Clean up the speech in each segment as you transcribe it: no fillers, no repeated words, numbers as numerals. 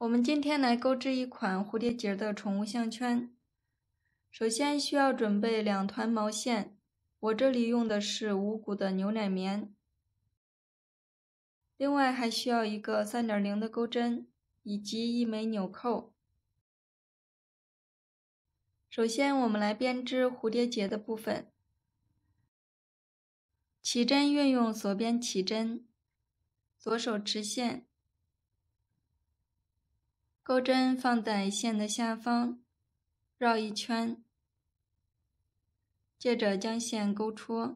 我们今天来钩织一款蝴蝶结的宠物项圈。首先需要准备2团毛线，我这里用的是无骨的牛奶棉。另外还需要一个 3.0 的钩针以及一枚纽扣。首先我们来编织蝴蝶结的部分。起针运用左边起针，左手持线，钩针放在线的下方，绕一圈，接着将线勾出。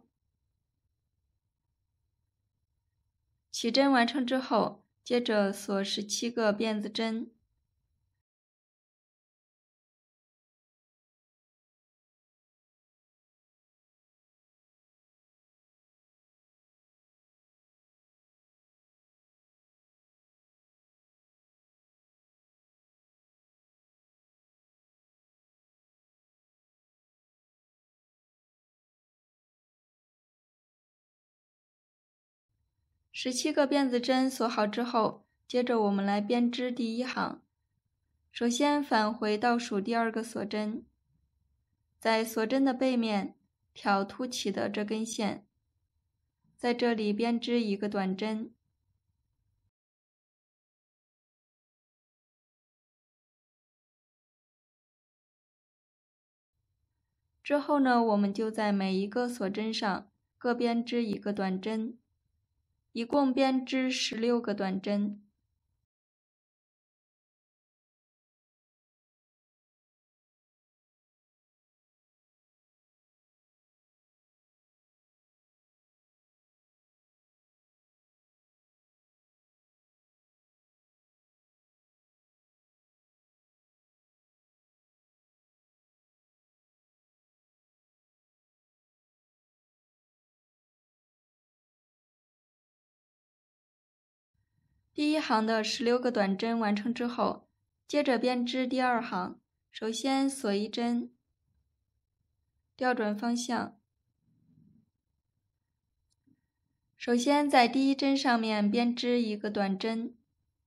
起针完成之后，接着锁17个辫子针。17个辫子针锁好之后，接着我们来编织第1行。首先返回倒数第2个锁针，在锁针的背面挑凸起的这根线，在这里编织一个短针。之后呢，我们就在每一个锁针上各编织一个短针，一共编织16个短针。第1行的16个短针完成之后，接着编织第2行。首先锁一针，调转方向。首先在第1针上面编织一个短针，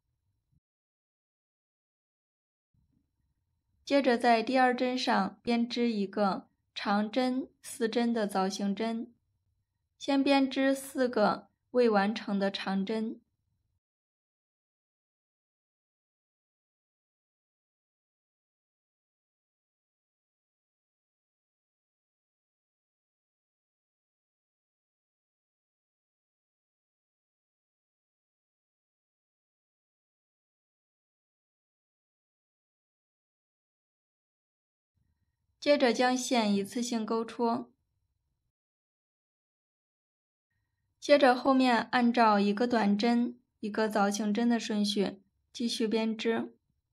接着在第2针上编织一个长针4针的枣形针，先编织4个未完成的长针。接着将线一次性勾出，接着后面按照一个短针一个枣形针的顺序继续编织。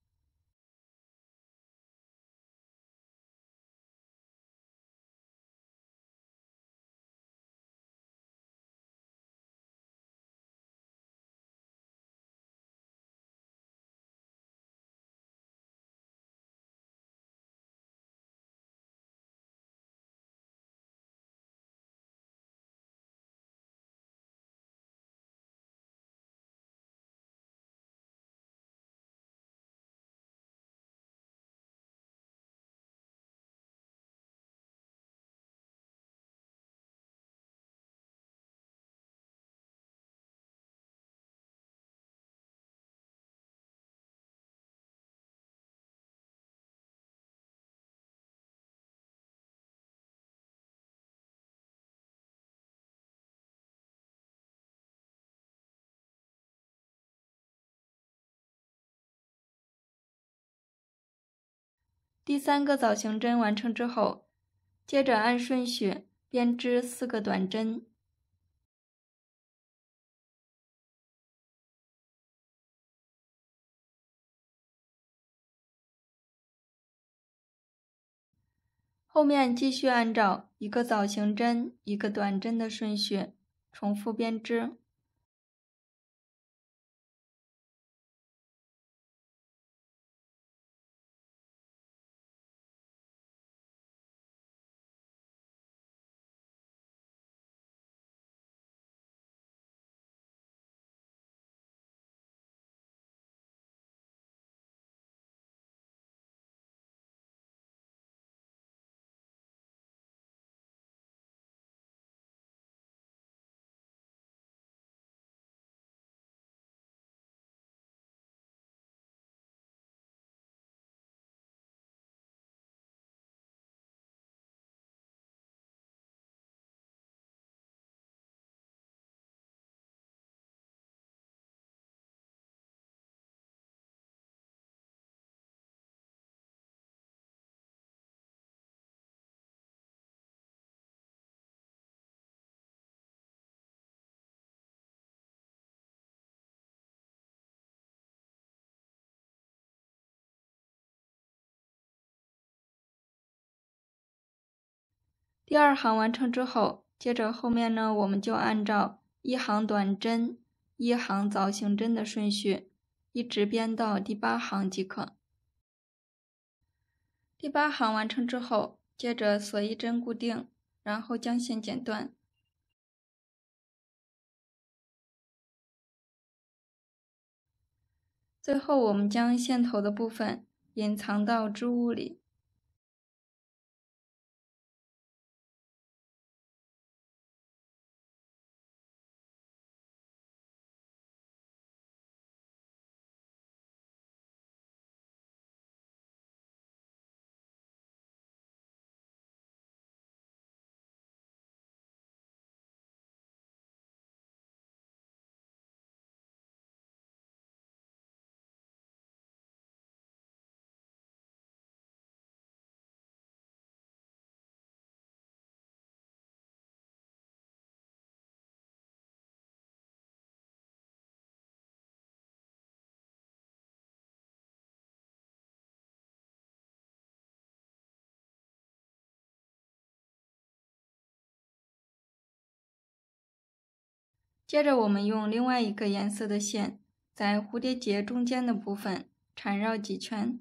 第3个枣形针完成之后，接着按顺序编织4个短针。后面继续按照一个枣形针一个短针的顺序重复编织。 第2行完成之后，接着后面呢，我们就按照1行短针、1行凿形针的顺序，一直编到第8行即可。第8行完成之后，接着锁1针固定，然后将线剪断。最后我们将线头的部分隐藏到织物里。接着我们用另外一个颜色的线，在蝴蝶结中间的部分缠绕几圈。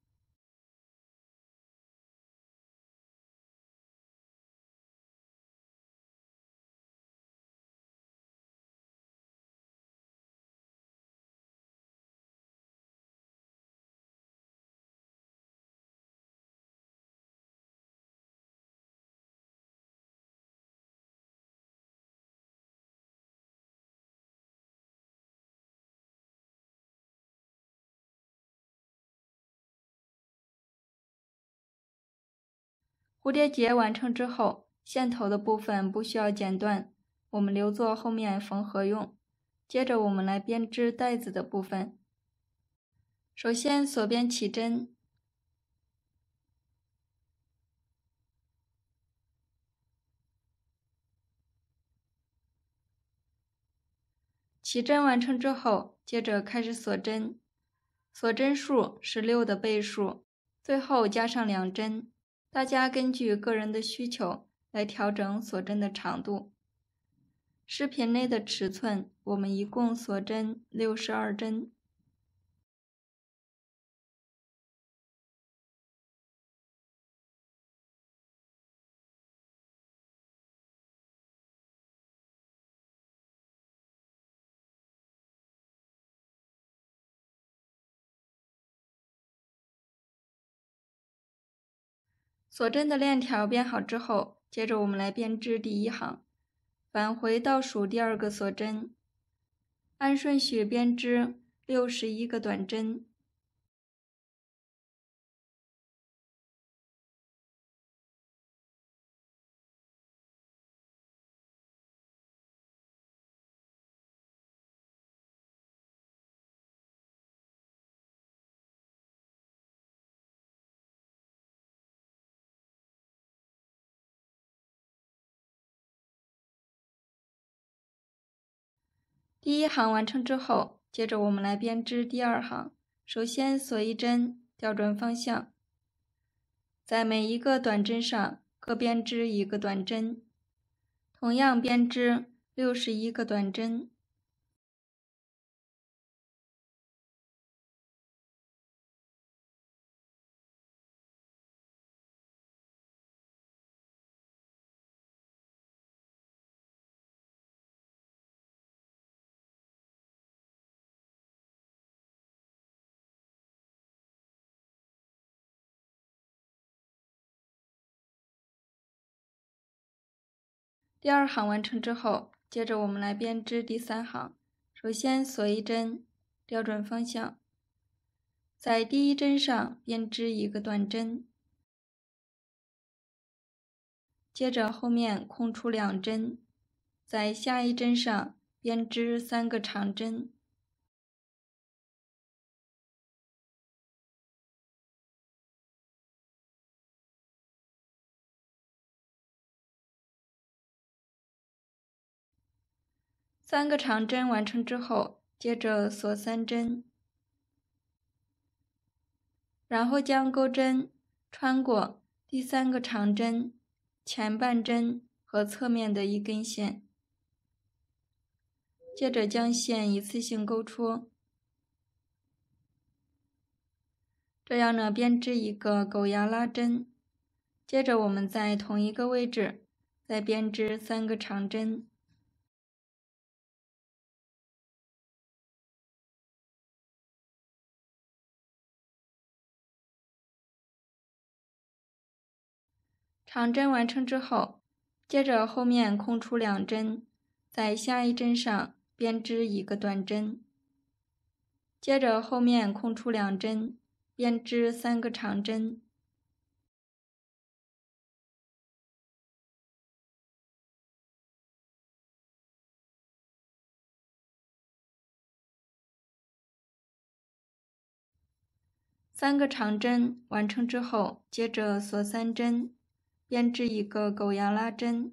蝴蝶结完成之后，线头的部分不需要剪断，我们留作后面缝合用。接着我们来编织带子的部分。首先锁边起针，起针完成之后，接着开始锁针，锁针数是6的倍数，最后加上2针。大家根据个人的需求来调整锁针的长度。视频内的尺寸，我们一共锁针62针。锁针的链条编好之后，接着我们来编织第1行，返回倒数第2个锁针，按顺序编织61个短针。第1行完成之后，接着我们来编织第2行。首先锁1针，调转方向，在每一个短针上各编织1个短针，同样编织61个短针。第2行完成之后，接着我们来编织第3行。首先锁1针，调转方向，在第1针上编织1个短针，接着后面空出2针，在下一针上编织3个长针。3个长针完成之后，接着锁3针，然后将钩针穿过第3个长针， 前半针和侧面的一根线。接着将线一次性勾出，这样呢编织一个狗牙拉针。接着我们在同一个位置再编织3个长针。长针完成之后，接着后面空出2针，在下一针上编织1个短针。接着后面空出2针，编织3个长针。3个长针完成之后，接着锁3针，编织一个狗牙拉针。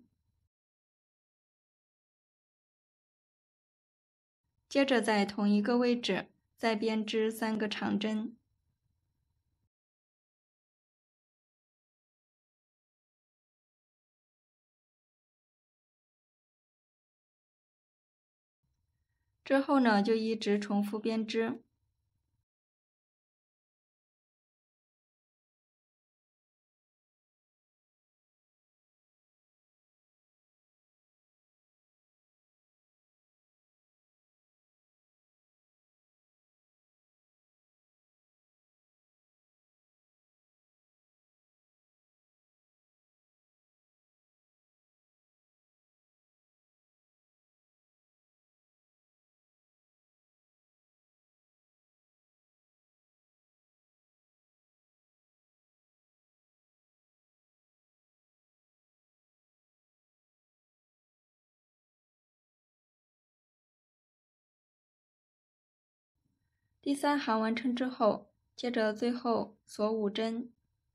接着在同一个位置再编织3个长针。之后呢，就一直重复编织。第3行完成之后，接着最后锁5针。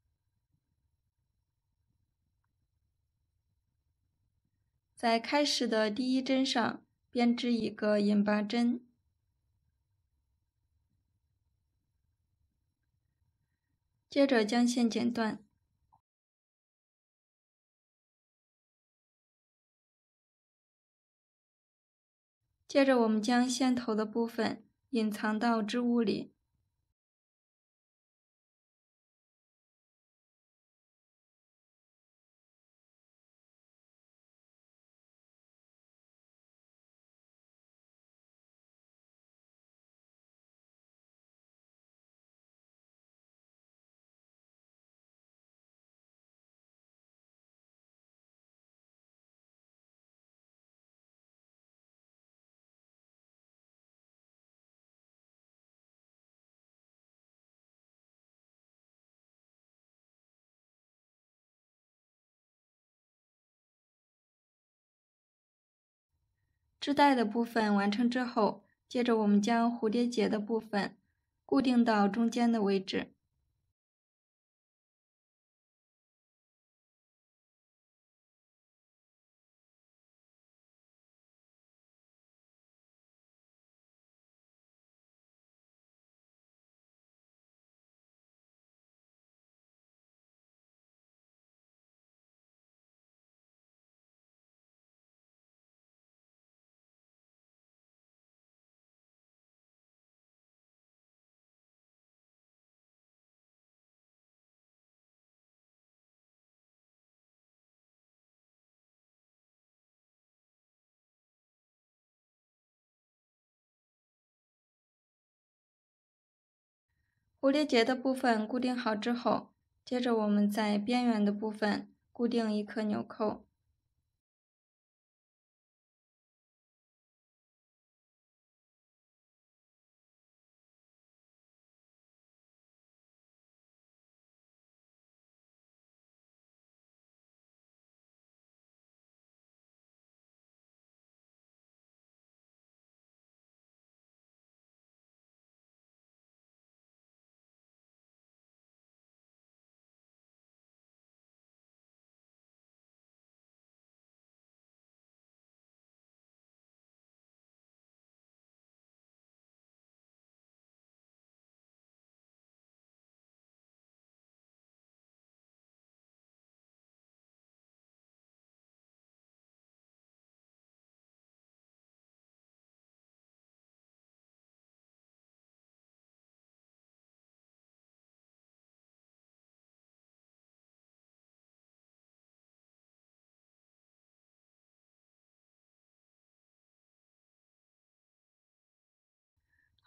在开始的第1针上编织一个引拔针。接着将线剪断。接着我们将线头的部分隐藏到织物里。织带的部分完成之后，接着我们将蝴蝶结的部分固定到中间的位置。蝴蝶结的部分固定好之后，接着我们在边缘的部分固定一颗纽扣。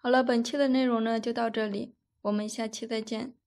好了，本期的内容呢就到这里，我们下期再见。